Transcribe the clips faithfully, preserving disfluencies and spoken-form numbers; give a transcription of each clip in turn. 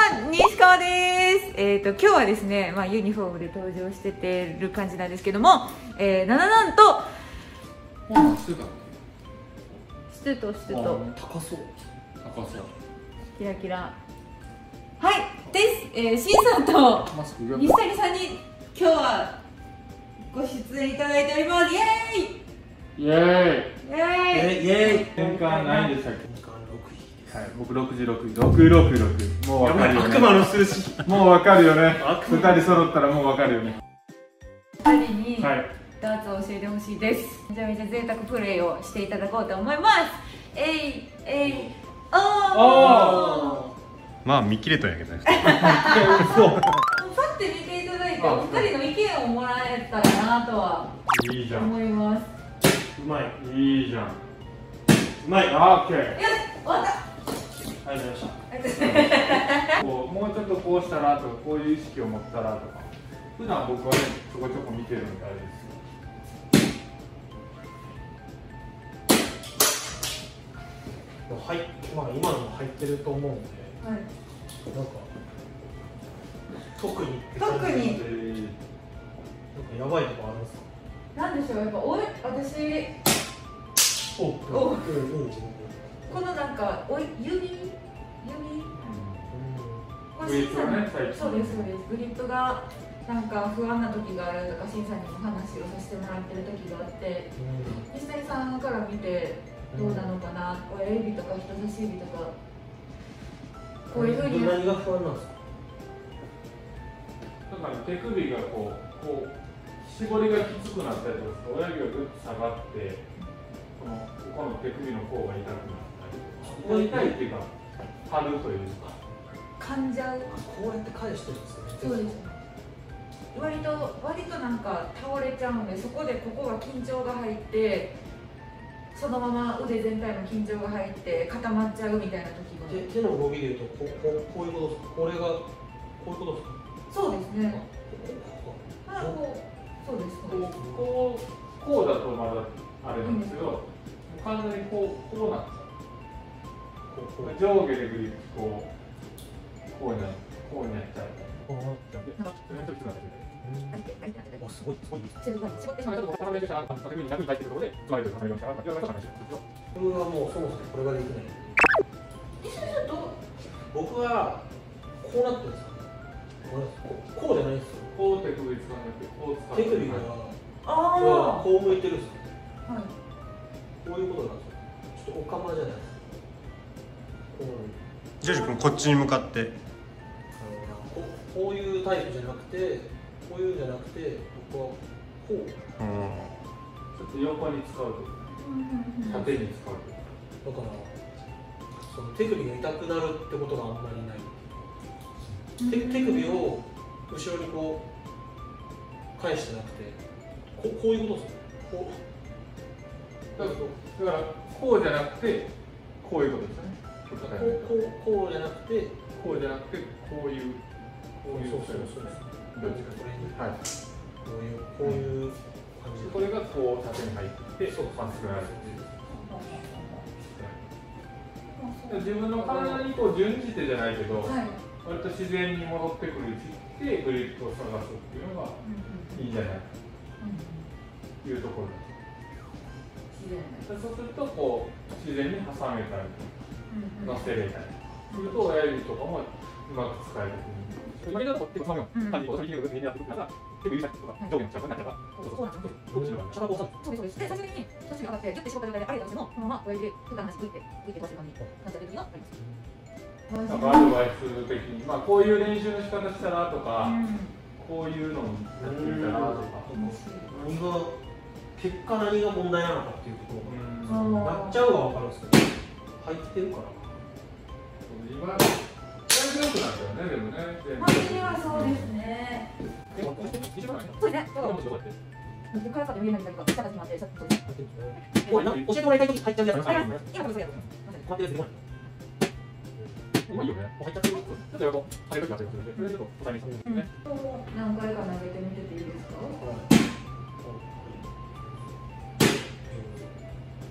ん、西川です。えっ、ー、と今日はですね、まあユニフォームで登場しててる感じなんですけども、えー、なななんと、 あ、してた。 してとしてと高そう。高そう。 キラキラ。はいです。えー、しんさんと西谷さんに今日はご出演いただいております。イエーイ。 イエーイ。 イエーイ。 イエーイ。年間何位でしたっけ？年間ろくい。はい、僕ろくじゅうろくい。ろくろくろく。もうわかるよね。悪魔の数字。もうわかるよね。ふたり揃ったらもうわかるよね。 ふたりにダーツを教えてほしいです。めちゃめちゃ贅沢プレイをしていただこうと思います。えいえいおー。 まあ見切れたんやけどね。 パッて見ていただいてお二人の意見をもらえたらなとはいいじゃん思います。 うまい。いいじゃん。うまい。あ、オッケー。 よし、終わった。 ありがとうございました。こうもうちょっとこうしたらとかこういう意識を持ったらとか普段僕はねちょこちょこ見てるんであれですよ。 はい、まあ今のも入ってると思うんで、はい、なんか特に特になんかやばいとこあるんですか？ なんでしょう、やっぱおい私おおこのなんかおい指指これ審査にそうですそうです。グリップがなんか不安な時があるとか審査にも話をさせてもらってる時があって、西谷さんから見てどうなのかな、親指とか人差し指とかこういうふうに何が不安なんですか？ だから手首がこうこう絞りがきつくなったりとか、親指がぐっと下がってこのここの手首の甲が痛くなったりとか、痛いっていうか張るというか噛んじゃう。 こうやって返してるんですね。 そうですね。割と割となんか倒れちゃうので、そこでここが緊張が入ってそのまま腕全体の緊張が入って固まっちゃうみたいな時が。 手, 手の動きでいうとこうこうこういうことですか？これがこういうことですか？ そうですね。あ、こうそうです。 こうこうこうだとまだあれなんですけど、完全にこうこうなっちゃう。上下でグリップこうこうになこうになっちゃう。 すごいすごい。僕はもうそもそもこれができない。僕はこうなってるんですか？こうじゃないですよ。 こう手首使わなくてこう使う。 手首がああこう向いてるんですよ。 はい。 こういうことなんですよ。ちょっとおかまじゃないですか。 ジョージ君こっちに向かって。 ここういうタイプじゃなくて、こういうじゃなくて、僕はこう。うん。 ちょっと横に使うと、縦に使うと。 だからその手首が痛くなるってことがあんまりない。手, 手首を後ろにこう返してなくて、こ, こういうことですね。こうだからだからこうじゃなくてこういうことですね。 こうこうこうじゃなくてこうじゃなくてこういうこういうそうそうそうです。 どっちかこれにはい。 こういうこういう感じで、 これがこう縦に入ってまっすぐなる。自分の体にこう準じてじゃないけど、はい、割と自然に戻ってくる時期でグリップを探すっていうのがいいんじゃないかというところです。そうするとこう自然に挟めたり乗せれたりすると親指とかもうまく使える。今のところ手をつまむような感じで、右手にやってくるから、手を指先とか上下の近くになれば、そうなんですよ。そうですそうです。で、最終的に人差し指が上がって、ギュッて絞った状態であれだとしても、このまま親指で普段の話グイってグイってこうする感じになっちゃう時があります。なんかアドバイス的に、まあこういう練習の仕方したらとか、こういうのをやってみたらとか。 何が結果何が問題なのかっていうところがやっちゃうは分かるんですけど、入ってるから。 今強くなったよね、でもね。 本当にはそうですね。そうですね。僕からかと見えないんだけど、下が決まってる。教えてもらいたいとき入っちゃうやつ。今こそやる。困ってるやつでもない。 もういいよね。もう入っちゃってる。ちょっと横、入るときはちょっと、それちょっとおさえにしてね。 何回か投げてみてていいですか？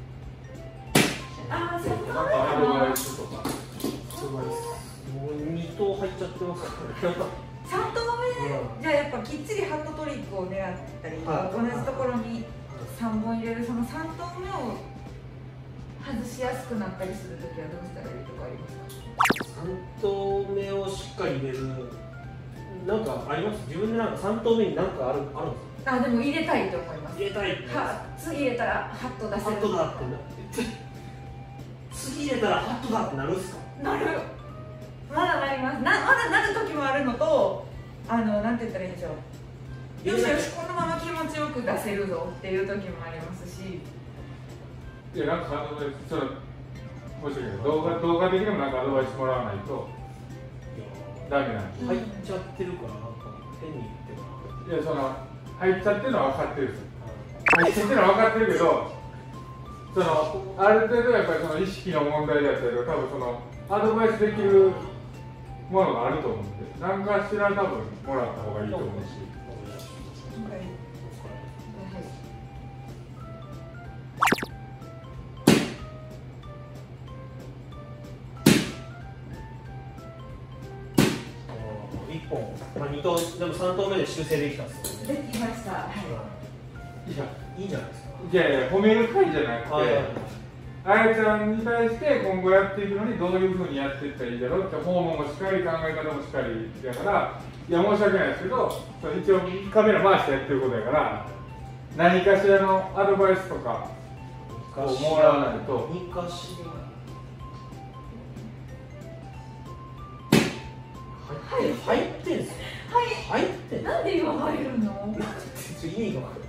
ああ、そう。 なんかアドバイスとか。 もうに頭入っちゃってますからね。 さん投目、じゃあやっぱきっちりハットトリックを狙ったり、はい、同じところにさんぼん入れる、そのさん投目を外しやすくなったりするときはどうしたらいいとかありますか？さん投目をしっかり入れる、なんかあります？自分でなんかさん投目に何かあるあるんですか？あ、でも入れたいと思います。入れたいは次入れたらハット出せる。ハットだってなって次入れたらハットだってなるんですか？なる。まだなります。なまだなる時もあるのと、あのなんて言ったらいいんでしょう。よしよし、このまま気持ちよく出せるぞっていう時もありますし。 いや、なんかアドバイス、ちょっと申し訳ない。動画動画的にもなんかアドバイスもらわないとダメなんです。 入っちゃってるからなんか変に言っても。 いや、その入っちゃってるのは分かってるんですよ。入っちゃってるのは分かってるけど、そのある程度やっぱりその意識の問題だったりとか、多分そのアドバイスできるものがあると思うんで、何かしら多分もらった方がいいと思うし。 いっぽん、まあ、に投でもさん投目で修正できたんですよね。 できました。はい。 いや、 いいんじゃないですか。 いやいや、褒める会じゃなくて、あやちゃんに対して今後やっていくのにどういうふうにやっていったらいいだろうって、訪問もしっかり、考え方もしっかりだから、いや、申し訳ないですけど、一応カメラ回してやってることやから、何かしらのアドバイスとかをもらわないと。 何かしらはい、入ってんすよ。はい、入ってん。 なんで今入るの？ 意味が分かる。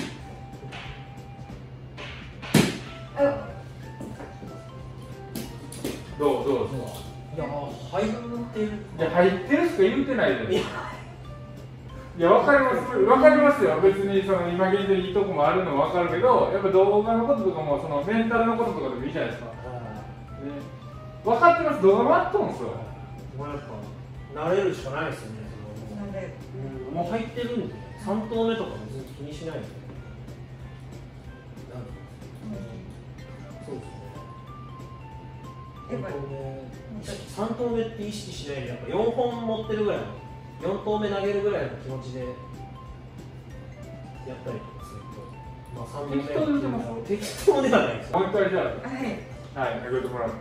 どうどういや、入ってる。 いや、入ってるしか言うてないじゃん。いや、わかります、わかりますよ。別にその今現在いいとこもあるのもわかるけど、やっぱ動画のこととかもそのメンタルのこととかでもいいじゃないですか。ね、分かってます。動画もあったんですよ。 もうやっぱ慣れるしかないですよね。うん、もう入ってるんで、さん投目とか別に気にしないで。そうですね。さん投目って意識しないで、やっぱよんほん持ってるぐらいの、よん投目投げるぐらいの気持ちでやったりとかすると、まあさん投目っていうのは適当ではないですよ。 もう一回じゃあ、はい、 はい、 投げてもらって。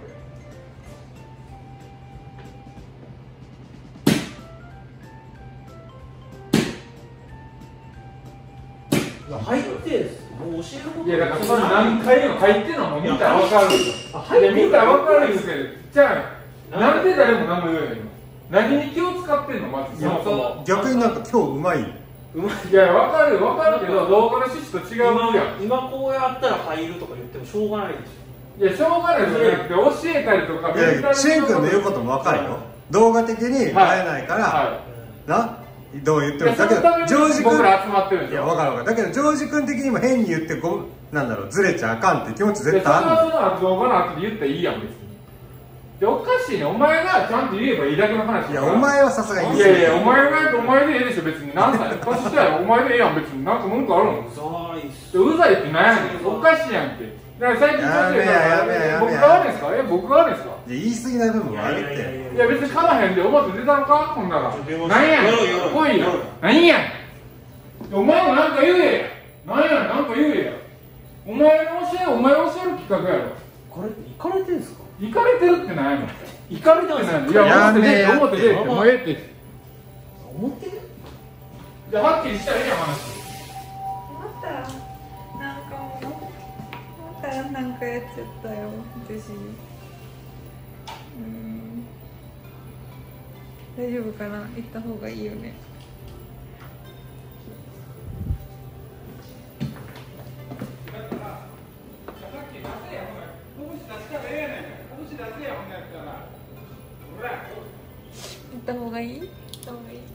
入ってんす。もう教えること。 いや、だからそれ何回も入ってんのも見たら分かるよ。いや、見たら分かるんですけど、じゃあなんで誰も何も言えないの？何に気を使ってんの？まずそもそも。 逆になんか今日うまい。 うまい。 いや、分かる分かるけど、動画の趣旨と違うやん。 今こうやったら入るとか言ってもしょうがないでしょ。 いや、しょうがないじゃなくて、教えたりとか。 いや、シェン君の言うことも分かるよ。動画的に映えないから、な。どう言ってもだけどジョージ君僕ら集まってるんですよ。 いや分かる分かる。だけどジョージ君的にも変に言ってこうなんだろうずれちゃあかんって気持ち絶対あるんですよ。 動画の後で言ったらいいやん別に。いやおかしいね。お前がちゃんと言えばいいだけの話。 いやお前はさすがに。 いやいやお前がお前でええでしょ別に。何歳年下やお前でええやん別に。なんか文句あるの？うざいって何やねん。おかしいやんけ。だから最近やめややめやめ僕が悪いんですか？え僕が悪いんですか？ いや言い過ぎない部分もあるって。 いや別にかまへんでお前と出たのかほんなら。何やねん。来いよ。何やねん。お前もなんか言えや。何やねんなんか言えや。お前の教えお前教える企画やろ。 これって行かれてんすか？ 行かれてるって何やねん。行かれてるって何やねん。いや思ってねえって思ってねえってもうええって。 思ってる？ じゃあはっきりしたらいいやん話。 またなんかもうまたなんかやっちゃったよ私。うん。大丈夫かな？行った方がいいよね。行った方がいい？行った方がいい？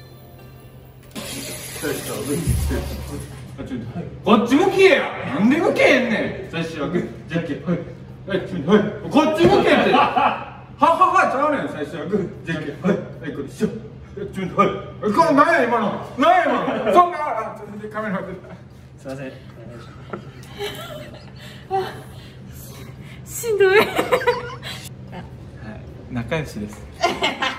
こっち向けや。なんで向けへんねん。最初はグーじゃんけんはいはいこっち向けって。はははちゃうねん。最初はグーじゃんけんはいはいこれしょ。はいこれ何や今の。何や今の。そんなカメラ出た。 すいません。 しんどい。 はい仲良しです。